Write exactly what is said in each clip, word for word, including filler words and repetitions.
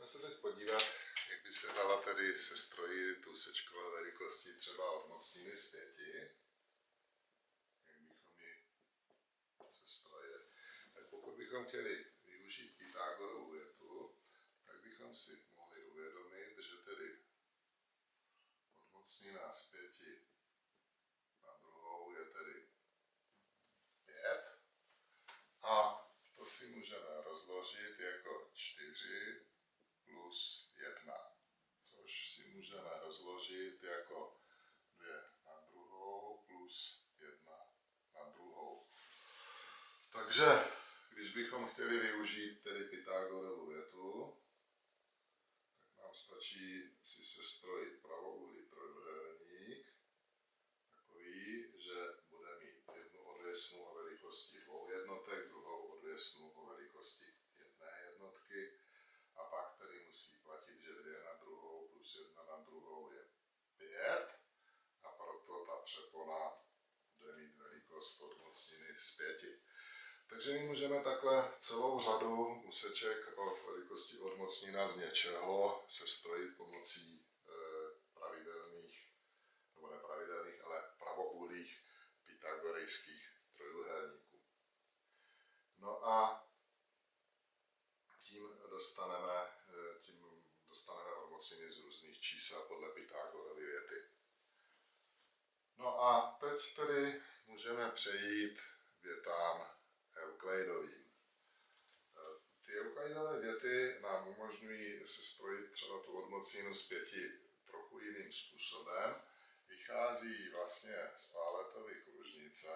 Pojďme se teď podívat, jak by se dala tedy sestrojit úsečkové velikosti třeba od mocniny z pěti. Jak bychom ji sestrojili. Tak pokud bychom chtěli využít Pythagorovu větu, tak bychom si mohli uvědomit, že tedy odmocnina z pěti na druhou je tedy pět. A to si můžeme rozložit jako čtyři plus jedna, což si můžeme rozložit jako dvě na druhou plus jedna na druhou. Takže když bychom chtěli využít tedy Pythagorovu větu, tak nám stačí si sestrojit pravoúhlý trojúhelník, takový, že bude mít jednu odvěsnu o velikosti dvou jednotek, druhou odvěsnu o velikosti jedné jednotky, a pak tedy musí platit, že dvě na druhou plus jedna na druhou je pět, a proto ta přepona bude mít velikost odmocniny z pěti. Takže my můžeme takhle celou řadu úseček o velikosti odmocnina z něčeho sestrojit pomocí e, pravidelných, nebo nepravidelných, ale pravoúhlých pythagorejských trojúhelníků. No a tím dostaneme, tím dostaneme odmocniny z různých čísel podle Pythagorovy věty. No a teď tedy můžeme přejít k větám Euklidovým. Ty Euklidové věty nám umožňují sestrojit třeba tu odmocninu z pěti trochu jiným způsobem. Vychází vlastně z Thaletovy kružnice,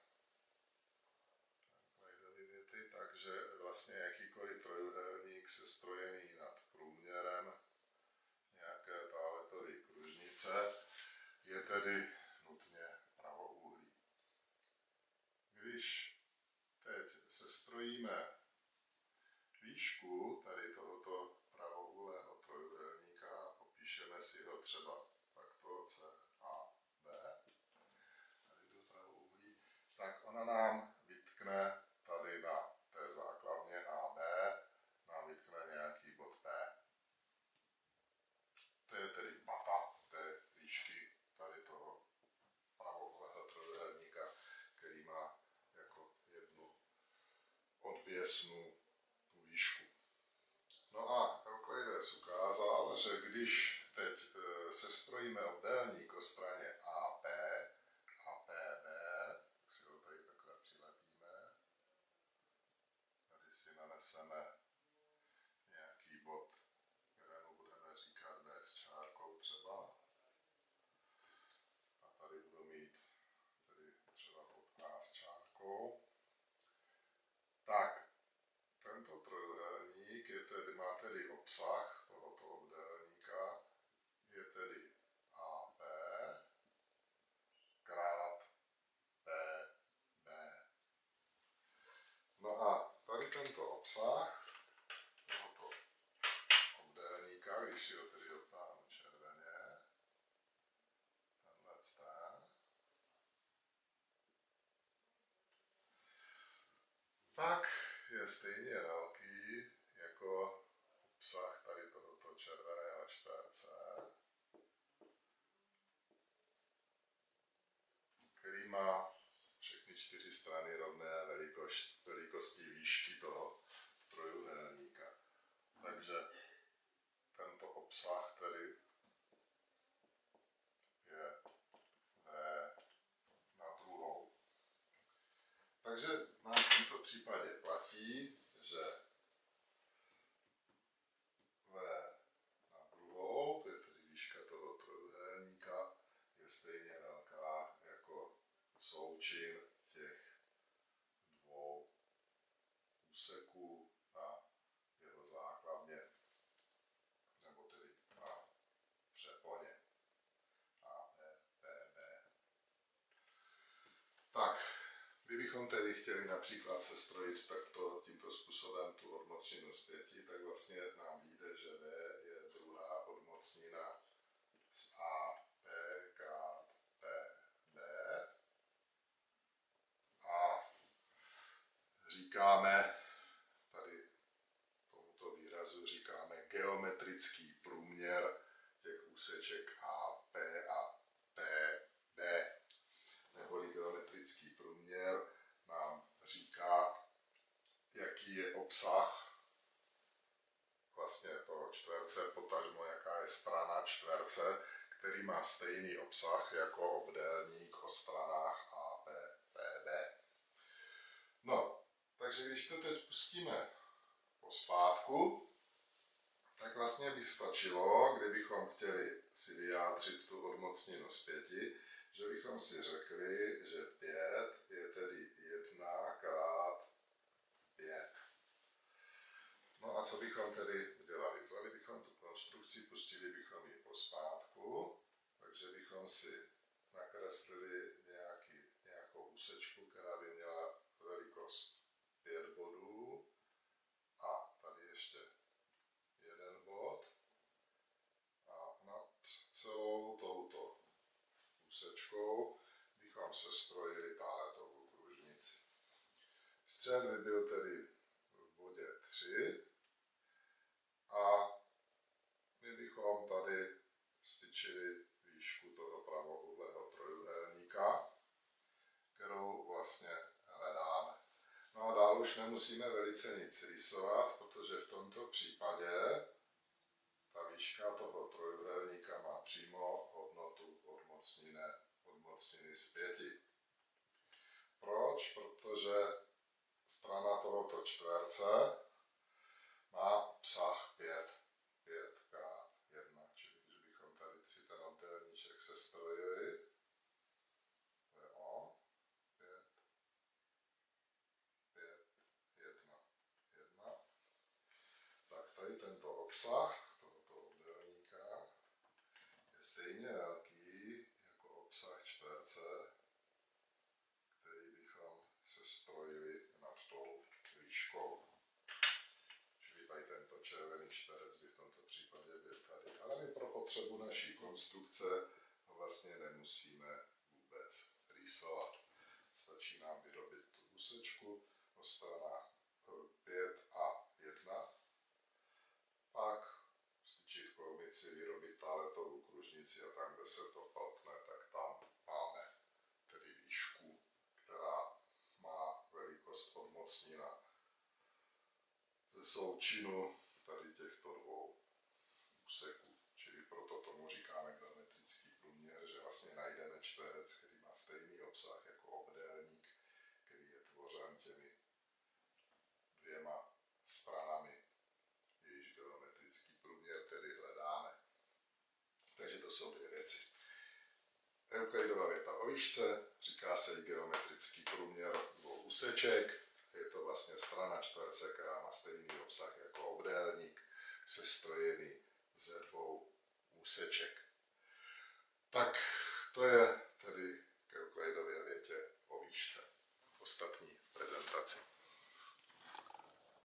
Euklidovy věty, takže vlastně jakýkoliv trojúhelník sestrojený nad průměrem nějaké Thaletovy kružnice je tedy nutně pravoúhlý. Když teď sestrojíme výšku tady tohoto pravoúhlého trojúhelníka a popíšeme si ho třeba takto C a B, tady do pravoúhlí, tak ona nám vytkne tady na té základně A B, nám vytkne nějaký bod P. To je tedy pata té výšky tady toho pravoúhlého trojúhelníka, který má jako jednu odvěsnu tu výšku. No a Euklides ukázal, že když teď e, sestrojíme obdélník o straně A P a P B, tak si ho tady takhle přilepíme. Tady si naneseme nějaký bod, kterému budeme říkat B s čárkou třeba. A tady budu mít tedy třeba bod A s čárkou. Tak, tento trojúhelník je tedy, má tedy obsah tohoto obdélníka, je tedy A P krát P B. No a tady tento obsah tohoto obdélníka, když si ho tedy dotáhnu červeně, tenhle ten, tak je stejně velký jako obsah tady tohoto červeného čtverce, který má všechny čtyři strany rovné velikost, velikosti výšky toho trojúhelníka. Takže tento obsah tedy je V na druhou. Takže nám v tomto případě platí, že V na druhou, to je tedy výška toho trojúhelníka, je stejně velká jako součin těch dvou úseků na jeho základně, nebo tedy na přeponě A B, P B. Tak, kdybychom tedy chtěli například sestrojit takto tímto způsobem tu odmocninu z pěti, tak vlastně nám vyjde, že V je druhá odmocnina z A P krát P B a říkáme, tady tomuto výrazu říkáme geometrický průměr těch úseček A P a P B. Neboli geometrický průměr nám říká, jaký je obsah vlastně toho čtverce, potažmo jaká je strana čtverce, který má stejný obsah jako obdélník o stranách A P, P B. No, takže když to teď pustíme pospátku, tak vlastně by stačilo, kdybychom chtěli si vyjádřit tu odmocninu z pěti, že bychom si řekli, že pět je tedy jedna krát pět. No a co bychom tedy udělali? Vzali bychom tu konstrukci, pustili bychom ji pospátku, takže bychom si nakreslili nějaký, nějakou úsečku, která by měla velikost pět bodů a tady ještě jeden bod a nad celou touto úsečkou bychom sestrojili táletovou kružnici. Střed by byl tedy v bodě tři a my bychom tady styčili výšku toho pravoúhlého trojúhelníka, kterou vlastně hledáme. No a dál už nemusíme velice nic rýsovat, protože v tomto případě ta výška toho trojúhelníka má přímo hodnotu odmocniny, odmocniny z pěti. Proč? Protože strana tohoto čtverce má obsah pět. pět krát jedna. Čili když bychom tady si ten obdélníček sestrojili, to je on, pět, pět, jedna, jedna, tak tady tento obsah tohoto obdélníka je stejně velký jako obsah čtverce, který bychom sestrojili nad tou výškou. Čili tady tento červený čtverec by v tomto případě byl tady. Ale my pro potřebu naší konstrukce ho vlastně nemusíme vůbec rýsovat. Stačí nám vyrobit tu úsečku o stranách pět a jedna, pak styčit kolmici, vyrobit táletovou kružnici a tam, kde se to protne, tak tam máme tedy výšku, která má velikost odmocnina ze součinu tady těchto dvou úseků. Čili proto tomu říkáme geometrický průměr, že vlastně najdeme čtverec, který má stejný obsah jako obdélník, který je tvořen těmi dvěma stranami, jejíž geometrický průměr tedy hledáme. Takže to jsou dvě věci. Euklidova věta o výšce, říká se i geometrický průměr dvou úseček. Je to vlastně strana čtverce, která má stejný obsah jako obdélník, sestrojený ze dvou úseček. Tak to je